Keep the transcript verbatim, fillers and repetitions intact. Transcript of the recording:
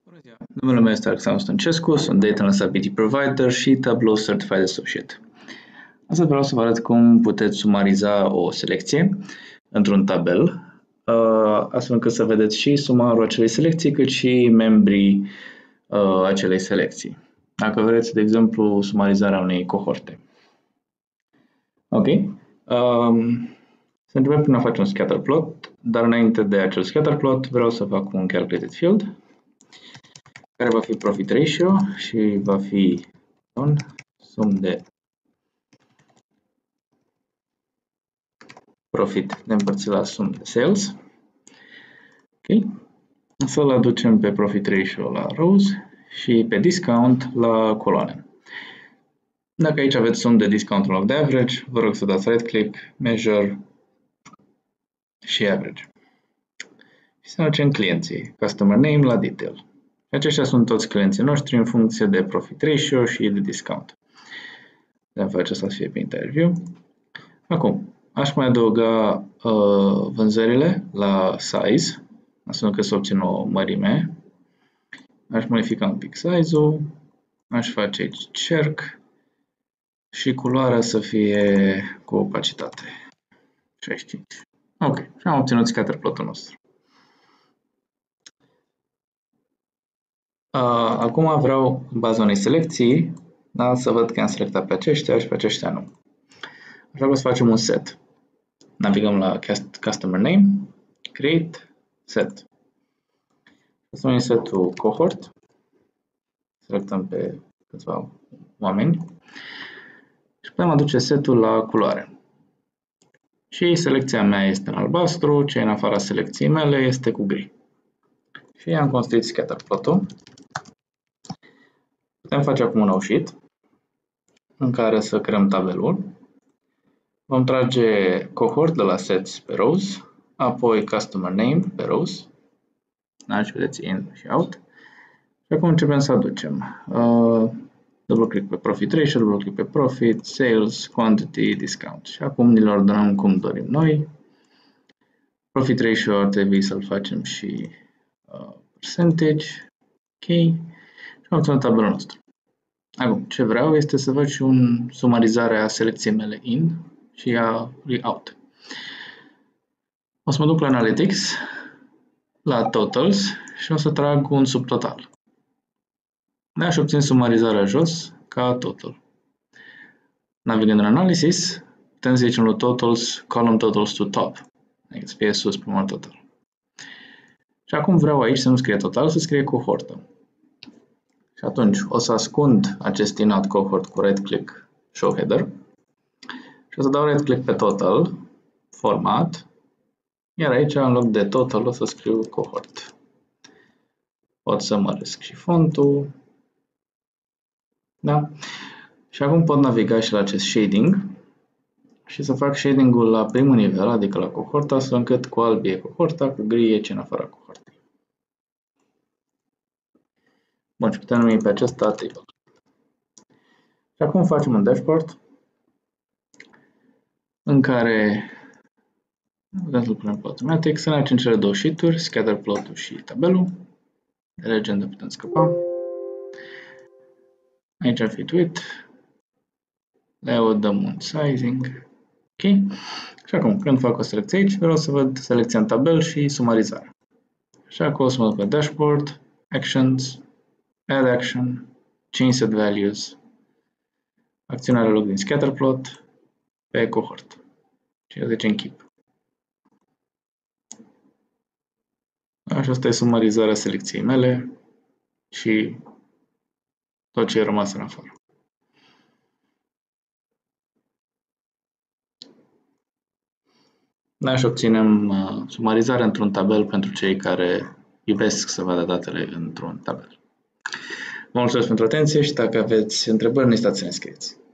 Bună ziua! Numele meu este Alexandru Stăncescu, sunt Data Reliability Provider și Tableau Certified Associate. Astăzi vreau să vă arăt cum puteți sumariza o selecție într-un tabel, astfel încât să vedeți și sumarul acelei selecții, cât și membrii acelei selecții. Dacă vreți, de exemplu, sumarizarea unei cohorte. Ok. Um, să începem prin a face un scatter plot, dar înainte de acel scatter plot vreau să fac un calculated field, care va fi profit ratio și va fi un sum de profit de împărțit la sum de sales. Ok. Să-l aducem pe profit ratio la rows și pe discount la coloane. Dacă aici aveți sum de discount în loc de average, vă rog să dați right click, measure și average. Și să aducem clienții, customer name la detail. Aceștia sunt toți clienții noștri în funcție de profit ratio și de discount. Putem face asta să fie pe interview. Acum, aș mai adăuga uh, vânzările la size, astfel încât să obțin o mărime. Aș modifica un pic size-ul, aș face aici cerc și culoarea să fie cu opacitate șaizeci și cinci. Ok, și am obținut scatter plot-ul nostru. Uh, acum vreau, în baza unei selecții, da, să văd că am selectat pe aceștia și pe aceștia nu. Așa că să facem un set. Navigăm la Customer Name, Create, Set. Să numim setul Cohort. Selectăm pe câțiva oameni. Și putem aduce setul la culoare. Și selecția mea este în albastru, cea în afara selecției mele este cu gri. Și am construit scatter plot-ul. Putem face acum un nou sheet în care să creăm tabelul. Vom trage cohort de la sets pe rows, apoi customer name pe rows. Aici vedeți in și out. Și acum începem să aducem. Uh, Double click pe profit ratio, double click pe profit, sales, quantity, discount. Și acum ne le ordonăm cum dorim noi. Profit ratio ar trebui să-l facem și uh, percentage. Ok. Și am obținut tabelul nostru. Acum, ce vreau este să văd și un sumarizare a selecției mele in și a out. O să mă duc la Analytics, la Totals și o să trag un subtotal. Da, și obțin sumarizarea jos ca total. Navigând în Analysis, putem să zicem la Totals, Column Totals to Top. Adică să fie sus primul total. Și acum vreau aici să nu scrie total, să scrie cohortă. Și atunci o să ascund acest in-out cohort cu right click show header și o să dau right click pe total, format, iar aici în loc de total o să scriu cohort. Pot să măresc și fontul. Da? Și acum pot naviga și la acest shading și să fac shading-ul la primul nivel, adică la cohortă, astfel încât cu alb e cohorta, cu gri e ce în afara cohortei. Bun, și putem numi pe acesta table. Și acum facem un dashboard în care putem să-l punem pe automatic, să ne facem cele două sheet-uri, scatter plot-ul și tabelul. De legendă putem scăpa. Aici fit width. Le dăm un sizing. Ok. Și acum, când fac o selecție aici, vreau să văd selecția în tabel și sumarizarea. Așa că o să mă duc pe dashboard, actions, add action, change set values, acțiunea are loc din scatter plot pe cohort. Și eu zicem keep. Așa, asta e sumarizarea selecției mele și tot ce e rămas în afară. Da, și obținem uh, sumarizarea într-un tabel pentru cei care iubesc să vadă datele într-un tabel. Vă mulțumesc pentru atenție și dacă aveți întrebări, ne stați să ne scrieți.